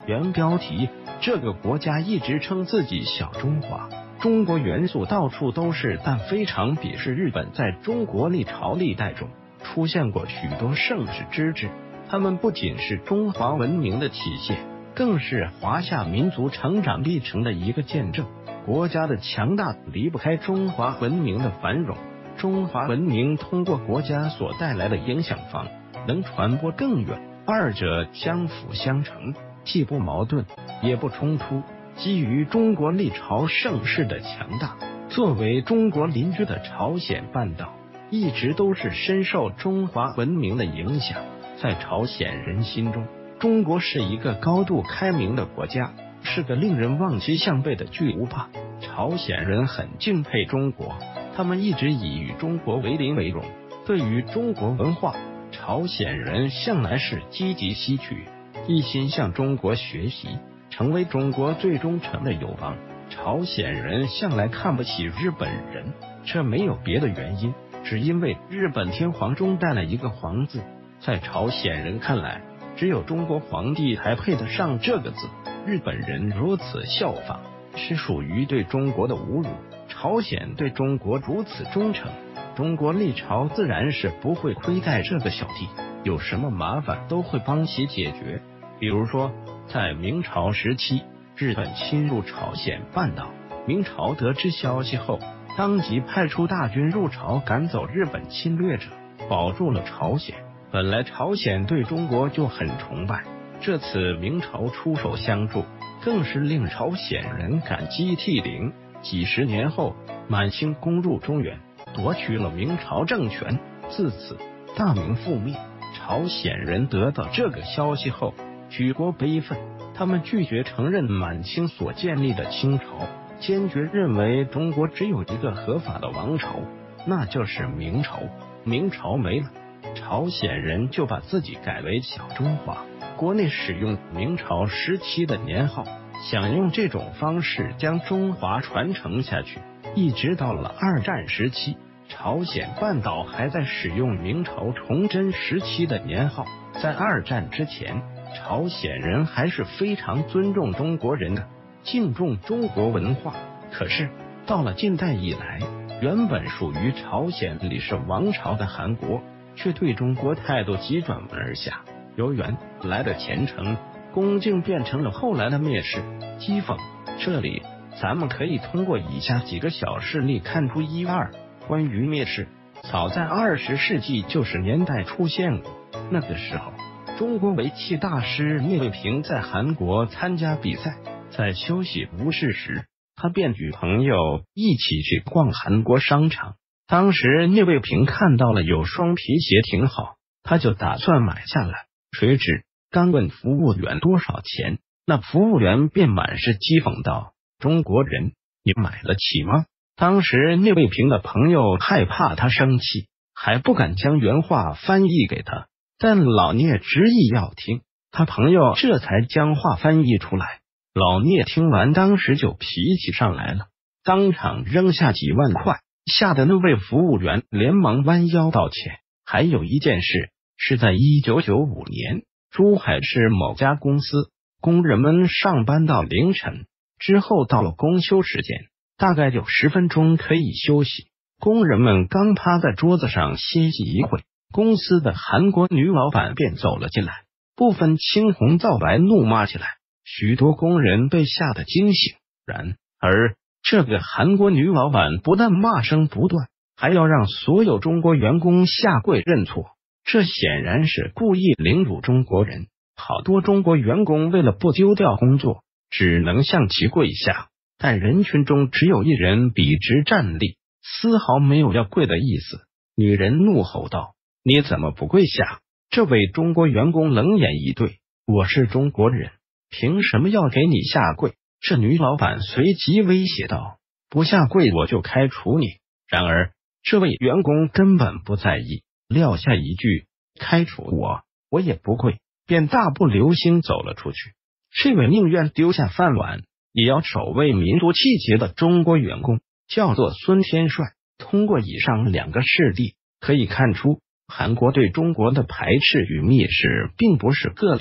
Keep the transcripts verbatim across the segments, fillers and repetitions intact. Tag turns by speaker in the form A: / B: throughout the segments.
A: 原标题：这个国家一直称自己小中华，中国元素到处都是，但非常鄙视日本。在中国历朝历代中出现过许多盛世之治，他们不仅是中华文明的体现，更是华夏民族成长历程的一个见证。国家的强大离不开中华文明的繁荣，中华文明通过国家所带来的影响方能传播更远，二者相辅相成，既不矛盾也不冲突。基于中国历朝盛世的强大，作为中国邻居的朝鲜半岛一直都是深受中华文明的影响。在朝鲜人心中，中国是一个高度开明的国家，是个令人望其项背的巨无霸。朝鲜人很敬佩中国，他们一直以与中国为邻为荣。对于中国文化，朝鲜人向来是积极吸取，一心向中国学习，成为中国最忠诚的友邦。朝鲜人向来看不起日本人，这没有别的原因，只因为日本天皇中带了一个皇字，在朝鲜人看来，只有中国皇帝才配得上这个字。日本人如此效仿，是属于对中国的侮辱。朝鲜对中国如此忠诚，中国历朝自然是不会亏待这个小弟，有什么麻烦都会帮其解决。比如说，在明朝时期，日本侵入朝鲜半岛，明朝得知消息后，当即派出大军入朝，赶走日本侵略者，保住了朝鲜。本来朝鲜对中国就很崇拜，这次明朝出手相助，更是令朝鲜人感激涕零。几十年后，满清攻入中原，夺取了明朝政权，自此大明覆灭。朝鲜人得到这个消息后，举国悲愤，他们拒绝承认满清所建立的清朝，坚决认为中国只有一个合法的王朝，那就是明朝。明朝没了，朝鲜人就把自己改为小中华，国内使用明朝时期的年号，想用这种方式将中华传承下去。一直到了二战时期，朝鲜半岛还在使用明朝崇祯时期的年号。在二战之前，朝鲜人还是非常尊重中国人的，敬重中国文化。可是到了近代以来，原本属于朝鲜李氏王朝的韩国，却对中国态度急转弯而下，由原来的虔诚恭敬变成了后来的蔑视讥讽。这里咱们可以通过以下几个小事例看出一二。关于蔑视，早在二十世纪九十年代出现过。那个时候，中国围棋大师聂卫平在韩国参加比赛，在休息无事时，他便与朋友一起去逛韩国商场。当时聂卫平看到了有双皮鞋挺好，他就打算买下来。谁知刚问服务员多少钱，那服务员便满是讥讽道：“中国人，你买得起吗？”当时聂卫平的朋友害怕他生气，还不敢将原话翻译给他，但老聂执意要听，他朋友这才将话翻译出来。老聂听完当时就脾气上来了，当场扔下几万块，吓得那位服务员连忙弯腰道歉。还有一件事是在一九九五年，珠海市某家公司，工人们上班到凌晨之后，到了公休时间，大概有十分钟可以休息。工人们刚趴在桌子上歇息一会，公司的韩国女老板便走了进来，不分青红皂白怒骂起来。许多工人被吓得惊醒，然而这个韩国女老板不但骂声不断，还要让所有中国员工下跪认错，这显然是故意凌辱中国人。好多中国员工为了不丢掉工作，只能向其跪下，但人群中只有一人笔直站立，丝毫没有要跪的意思。女人怒吼道：“你怎么不跪下？”这位中国员工冷眼以对：“我是中国人，凭什么要给你下跪？”这女老板随即威胁道：“不下跪我就开除你。”然而这位员工根本不在意，撂下一句：“开除我，我也不跪”，便大步流星走了出去。这位宁愿丢下饭碗也要守卫民族气节的中国员工叫做孙天帅。通过以上两个事例可以看出，韩国对中国的排斥与蔑视并不是个例，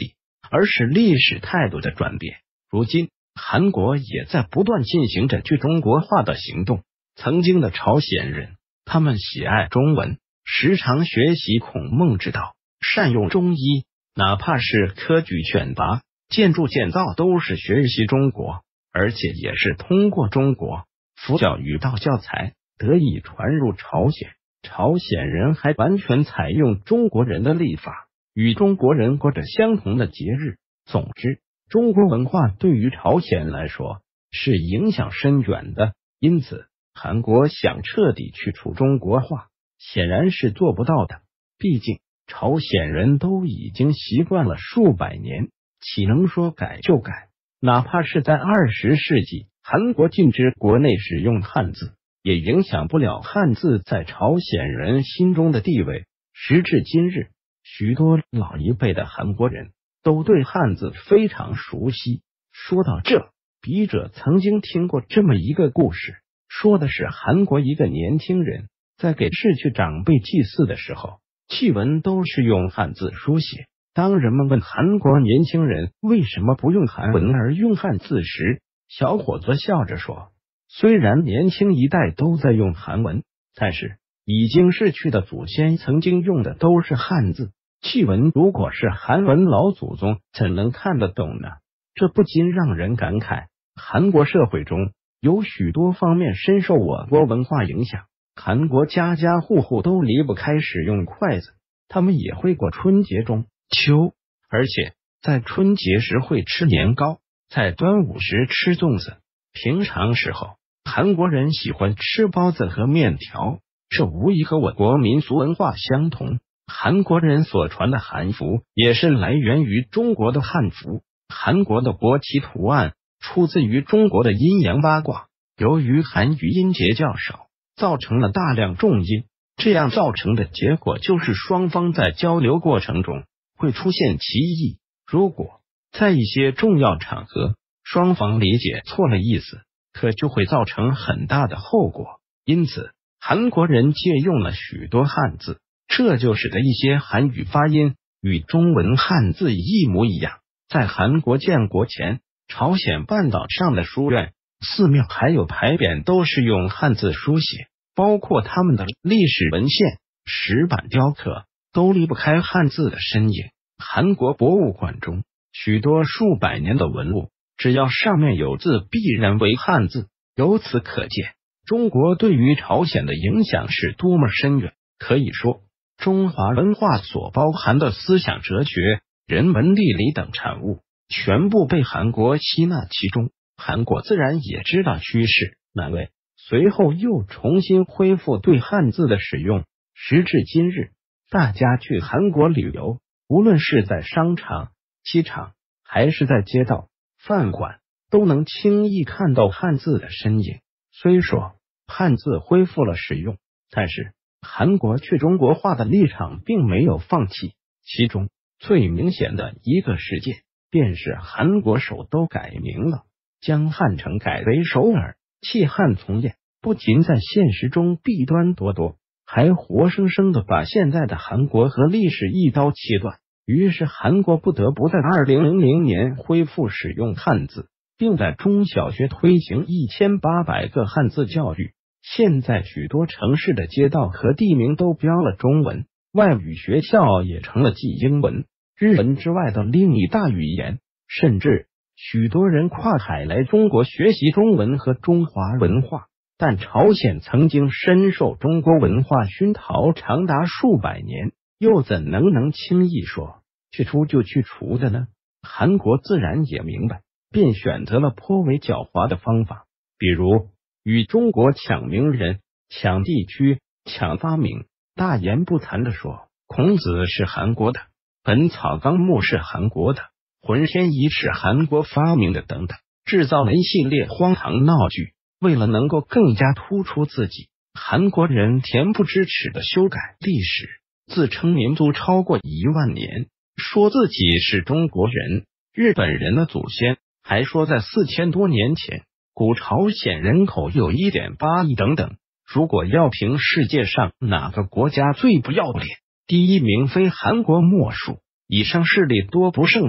A: 而是历史态度的转变。如今，韩国也在不断进行着去中国化的行动。曾经的朝鲜人，他们喜爱中文，时常学习孔孟之道，善用中医，哪怕是科举选拔、建筑建造，都是学习中国，而且也是通过中国佛教与道教材得以传入朝鲜。朝鲜人还完全采用中国人的历法，与中国人过着相同的节日。总之，中国文化对于朝鲜来说是影响深远的，因此韩国想彻底去除中国化，显然是做不到的。毕竟朝鲜人都已经习惯了数百年，岂能说改就改？哪怕是在二十世纪，韩国禁止国内使用汉字，也影响不了汉字在朝鲜人心中的地位。时至今日，许多老一辈的韩国人都对汉字非常熟悉。说到这，笔者曾经听过这么一个故事，说的是韩国一个年轻人在给逝去长辈祭祀的时候，祭文都是用汉字书写。当人们问韩国年轻人为什么不用韩文而用汉字时，小伙子笑着说，虽然年轻一代都在用韩文，但是已经逝去的祖先曾经用的都是汉字，祭文如果是韩文，老祖宗怎能看得懂呢？这不禁让人感慨，韩国社会中有许多方面深受我国文化影响。韩国家家户户都离不开使用筷子，他们也会过春节、中秋，而且在春节时会吃年糕，在端午时吃粽子。平常时候，韩国人喜欢吃包子和面条，这无疑和我国民俗文化相同。韩国人所传的韩服也是来源于中国的汉服，韩国的国旗图案出自于中国的阴阳八卦。由于韩语音节较少，造成了大量重音，这样造成的结果就是双方在交流过程中会出现歧义。如果在一些重要场合，双方理解错了意思，可就会造成很大的后果。因此，韩国人借用了许多汉字，这就使得一些韩语发音与中文汉字一模一样。在韩国建国前，朝鲜半岛上的书院、寺庙还有牌匾都是用汉字书写，包括他们的历史文献、石板雕刻都离不开汉字的身影。韩国博物馆中许多数百年的文物，只要上面有字，必然为汉字。由此可见，中国对于朝鲜的影响是多么深远。可以说，中华文化所包含的思想哲学、人文地理等产物，全部被韩国吸纳其中。韩国自然也知道趋势难为，随后又重新恢复对汉字的使用。时至今日，大家去韩国旅游，无论是在商场、机场，还是在街道、饭馆，都能轻易看到汉字的身影。虽说汉字恢复了使用，但是韩国去中国化的立场并没有放弃。其中最明显的一个事件，便是韩国首都改名了，将汉城改为首尔，弃汉从严。不仅在现实中弊端多多，还活生生的把现在的韩国和历史一刀切断。于是韩国不得不在二零零零年恢复使用汉字，并在中小学推行一千八百个汉字教育。现在许多城市的街道和地名都标了中文，外语学校也成了继英文、日文之外的另一大语言，甚至许多人跨海来中国学习中文和中华文化。但朝鲜曾经深受中国文化熏陶长达数百年，又怎能能轻易说去除就去除的呢？韩国自然也明白，便选择了颇为狡猾的方法，比如与中国抢名人、抢地区、抢发明，大言不惭地说孔子是韩国的，本草纲目是韩国的，浑天仪是韩国发明的等等，制造了一系列荒唐闹剧。为了能够更加突出自己，韩国人恬不知耻的修改历史，自称民族超过一万年，说自己是中国人、日本人的祖先，还说在四千多年前，古朝鲜人口有 一点八亿等等。如果要评世界上哪个国家最不要脸，第一名非韩国莫属，以上事例多不胜数。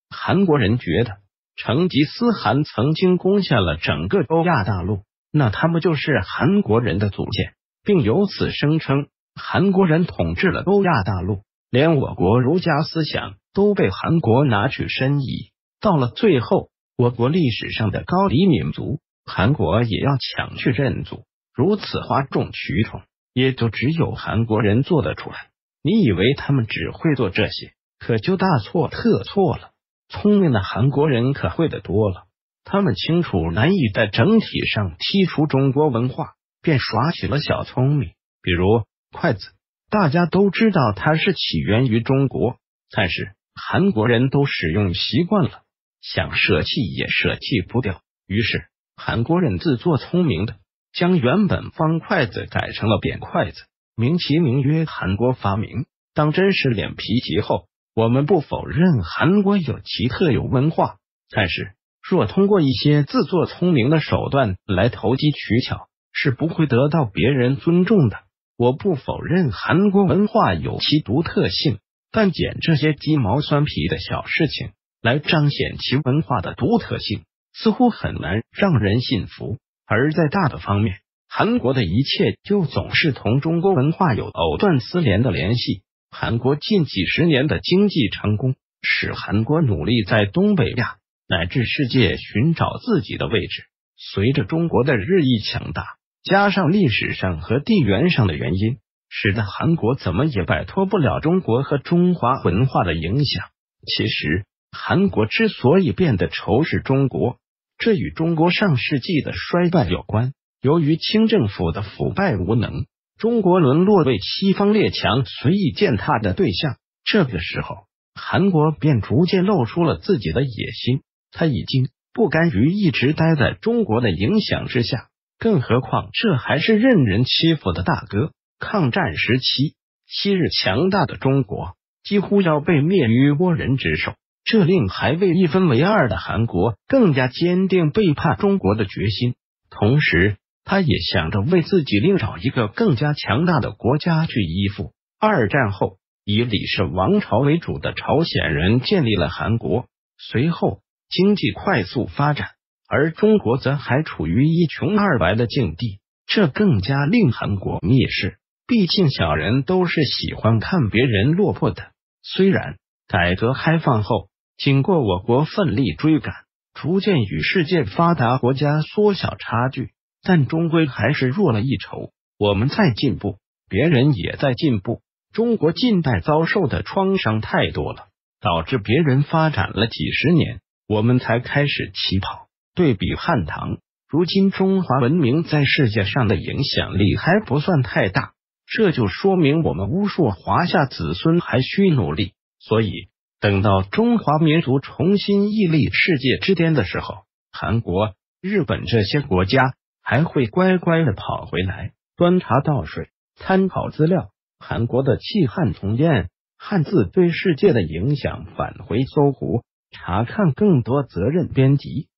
A: 韩国人觉得成吉思汗曾经攻下了整个欧亚大陆，那他们就是韩国人的祖先，并由此声称韩国人统治了欧亚大陆，连我国儒家思想都被韩国拿去申遗。到了最后，我国历史上的高丽民族，韩国也要抢去认祖，如此哗众取宠，也就只有韩国人做得出来。你以为他们只会做这些，可就大错特错了。聪明的韩国人可会得多了，他们清楚难以在整体上剔除中国文化，便耍起了小聪明。比如筷子，大家都知道它是起源于中国，但是韩国人都使用习惯了，想舍弃也舍弃不掉。于是韩国人自作聪明的将原本方筷子改成了扁筷子，名其名曰韩国发明。当真是脸皮极厚，我们不否认韩国有其特有文化，但是若通过一些自作聪明的手段来投机取巧，是不会得到别人尊重的。我不否认韩国文化有其独特性，但捡这些鸡毛蒜皮的小事情来彰显其文化的独特性，似乎很难让人信服。而在大的方面，韩国的一切就总是同中国文化有藕断丝连的联系。韩国近几十年的经济成功，使韩国努力在东北亚乃至世界寻找自己的位置。随着中国的日益强大，加上历史上和地缘上的原因，使得韩国怎么也摆脱不了中国和中华文化的影响。其实韩国之所以变得仇视中国，这与中国上世纪的衰败有关。由于清政府的腐败无能，中国沦落为西方列强随意践踏的对象。这个时候，韩国便逐渐露出了自己的野心，他已经不甘于一直待在中国的影响之下，更何况这还是任人欺负的大哥。抗战时期，昔日强大的中国几乎要被灭于倭人之手，这令还未一分为二的韩国更加坚定背叛中国的决心。同时他也想着为自己另找一个更加强大的国家去依附。二战后，以李氏王朝为主的朝鲜人建立了韩国，随后经济快速发展，而中国则还处于一穷二白的境地，这更加令韩国蔑视。毕竟小人都是喜欢看别人落魄的。虽然改革开放后，经过我国奋力追赶，逐渐与世界发达国家缩小差距，但终归还是弱了一筹。我们在进步，别人也在进步。中国近代遭受的创伤太多了，导致别人发展了几十年，我们才开始起跑。对比汉唐，如今中华文明在世界上的影响力还不算太大，这就说明我们无数华夏子孙还需努力。所以等到中华民族重新屹立世界之巅的时候，韩国、日本这些国家还会乖乖的跑回来，端茶倒水，参考资料。韩国的弃汉从谚，汉字对世界的影响，返回搜狐查看更多责任编辑。